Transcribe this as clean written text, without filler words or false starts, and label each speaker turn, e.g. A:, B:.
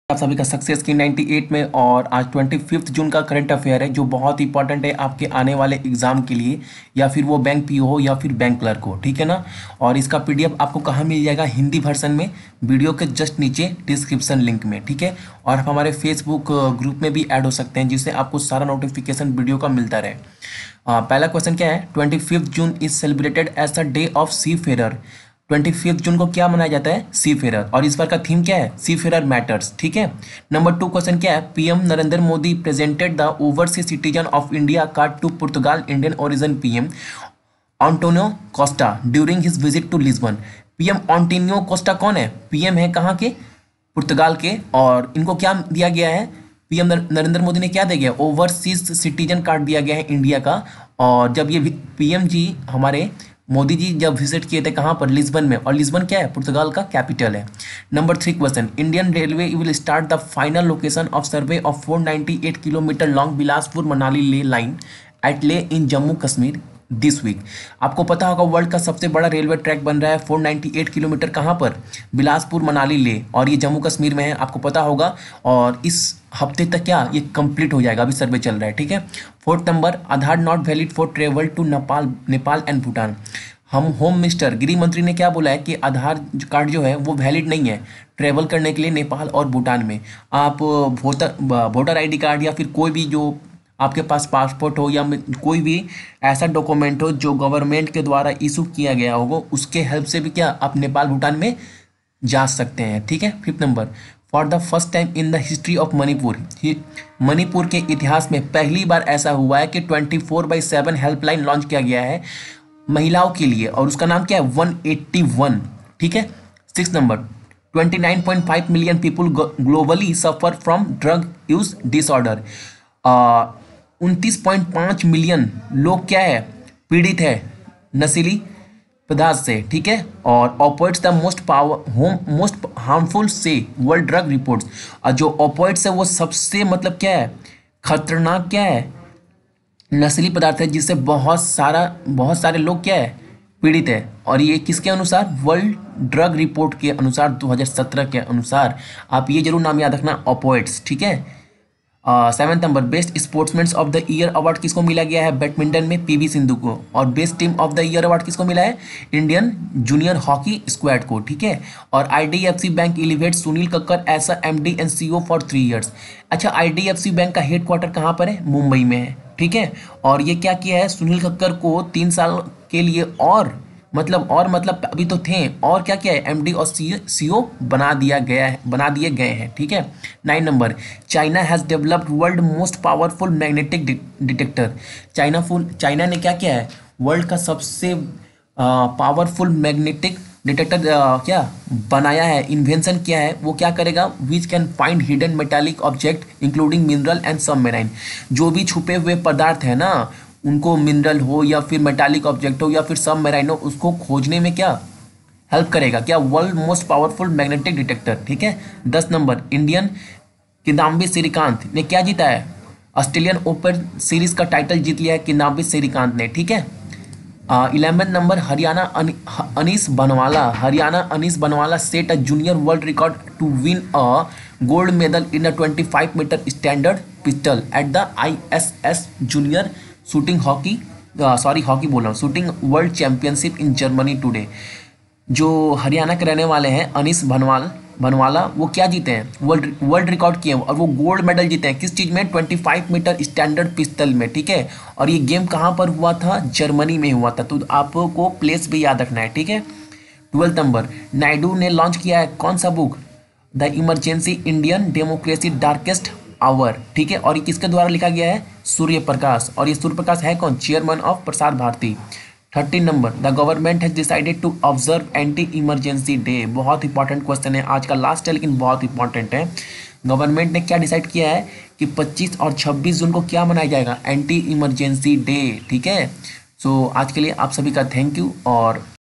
A: आप सभी का सक्सेस की 98 में। और आज 25 जून का करंट अफेयर है जो बहुत इंपॉर्टेंट है आपके आने वाले एग्जाम के लिए, या फिर वो बैंक पीओ हो या फिर बैंक क्लर्क हो, ठीक है ना। और इसका पीडीएफ आपको कहाँ मिल जाएगा? हिंदी वर्जन में, वीडियो के जस्ट नीचे डिस्क्रिप्शन लिंक में, ठीक है। और आप हमारे फेसबुक ग्रुप में भी ऐड हो सकते हैं जिससे आपको सारा नोटिफिकेशन वीडियो का मिलता रहे। पहला क्वेश्चन क्या है? 25 June is celebrated as the day of seafarer. 25 जून को क्या मनाया जाता है? Seafarer. और इस बार का थीम क्या है? सी फेरर मैटर्स, ठीक है। नंबर 2 क्वेश्चन क्या है? PM Narendra Modi presented the overseas citizen of India card to Portugal Indian origin PM Antonio Costa during his visit to Lisbon. PM Antonio Costa कौन है? पीएम है कहाँ के? पुर्तगाल के। और इनको क्या दिया गया है? पीएम नरेंद्र मोदी ने क्या दिया गया? ओवरसीज सिटीजन कार्ड दिया गया है इंडिया का। और जब ये पीएम जी हमारे मोदी जी जब विजिट किए थे कहाँ पर? लिस्बन में। और लिस्बन क्या है? पुर्तगाल का कैपिटल है। Number 3 question, Indian railway will start the final location of survey of 498 kilometre long Bilaspur Manali Leh line at Leh in Jammu Kashmir this week. आपको पता होगा वर्ल्ड का सबसे बड़ा रेलवे ट्रैक बन रहा है 498 किलोमीटर, कहाँ पर? बिलासपुर मनाली ले, और ये जम्मू कश्मीर में है, आपको पता होगा। और इस हफ्ते तक क्या ये कंप्लीट हो जाएगा, अभी सर्वे चल रहा है, ठीक है। 4th number, Aadhaar not valid for travel to Nepal and Bhutan. हम होम मिनिस्टर गृह मंत्री ने क्या बोला है कि आधार कार्ड जो है वो वैलिड नहीं है ट्रेवल करने के लिए नेपाल और भूटान में। आप वोटर आईडी कार्ड या फिर कोई भी जो आपके पास पासपोर्ट हो या कोई भी ऐसा डॉक्यूमेंट हो जो गवर्नमेंट के द्वारा इशू किया गया होगा, उसके हेल्प से भी क्या आप नेपाल भूटान में जा सकते हैं, ठीक है। 5th number, for the first time in the history of Manipur, Manipur के इतिहास में पहली बार ऐसा हुआ है कि 24/7 हेल्पलाइन लॉन्च किया गया है महिलाओं के लिए, और उसका नाम क्या है? 181, ठीक है। 6th number, 29.5 million people globally suffer from drug use disorder. 29.5 million लोग क्या है? पीड़ित है नशीली पदार्थ से, ठीक है। और opioids the most harmful says world drug reports. और जो ऑपोइड्स है वो सबसे मतलब क्या है? खतरनाक क्या है? नशीली पदार्थ है जिससे बहुत सारे लोग क्या है? पीड़ित है। और ये किसके अनुसार? वर्ल्ड ड्रग रिपोर्ट के अनुसार, 2017 के अनुसार। आप ये जरूर नाम याद रखना, ऑपोइड्स, ठीक है। 7th number, best sportsman of the year award किसको मिला गया है? बैडमिंटन में पीवी सिंधु को। और best team of the year award किसको मिला है? इंडियन जूनियर हॉकी स्क्वाड को, ठीक है। और IDFC bank elevate Sunil Kakkar as MD and CEO for 3 years। अच्छा, आईडीएफसी बैंक का हेडक्वार्टर कहाँ पर है? मुंबई में है, ठीक है। और ये क्या किया है? सुनील कक्कर को 3 साल के लिए और मतलब अभी तो थे, और क्या किया है? एमडी और सीईओ बना दिए गए हैं, ठीक है। 9 number, China has developed world most powerful magnetic detector. China ने क्या किया है? वर्ल्ड का सबसे पावरफुल मैग्नेटिक डिटेक्टर क्या बनाया है, इन्वेंशन किया है। वो क्या करेगा? Which can find hidden metallic object including mineral and submarine. जो भी छुपे हुए पदार्थ है ना, उनको मिनरल हो या फिर मेटालिक ऑब्जेक्ट हो या फिर सबमेराइन हो, उसको खोजने में क्या हेल्प करेगा? क्या? World most powerful magnetic detector, ठीक है। 10 नंबर, इंडियन किदाम्बी श्रीकांत ने क्या जीता है? ऑस्ट्रेलियन ओपन सीरीज का टाइटल जीत लिया है किदाम्बी श्रीकांत ने, ठीक है। 11 number, Haryana Anish Bhanwala set a junior world record to win a gold medal in a 25 metre standard pistol at the ISS junior shooting shooting world championship in Germany today. जो हरियाणा के रहने वाले हैं अनीस बनवाला, वो क्या जीते हैं? वर्ल्ड रिकॉर्ड किए हैं, और वो गोल्ड मेडल जीते हैं किस चीज़ में? 25 मीटर स्टैंडर्ड पिस्टल में, ठीक है। और ये गेम कहाँ पर हुआ था? जर्मनी में हुआ था। तो आपको प्लेस भी याद रखना है, ठीक है। 12th नंबर, नायडू ने लॉन्च किया है कौन सा book? The emergency Indian democracy darkest hour, ठीक है। और ये किसके द्वारा लिखा गया है? सूर्य प्रकाश। और ये सूर्य प्रकाश है कौन? Chairman of Prasar Bharati. 13 number, the government has decided to observe anti emergency day. बहुत इंपॉर्टेंट क्वेश्चन है, आज का लास्ट है लेकिन बहुत इंपॉर्टेंट है। गवर्नमेंट ने क्या डिसाइड किया है कि 25 और 26 जून को क्या मनाया जाएगा? एंटी इमरजेंसी डे, ठीक है। सो आज के लिए आप सभी का थैंक यू। और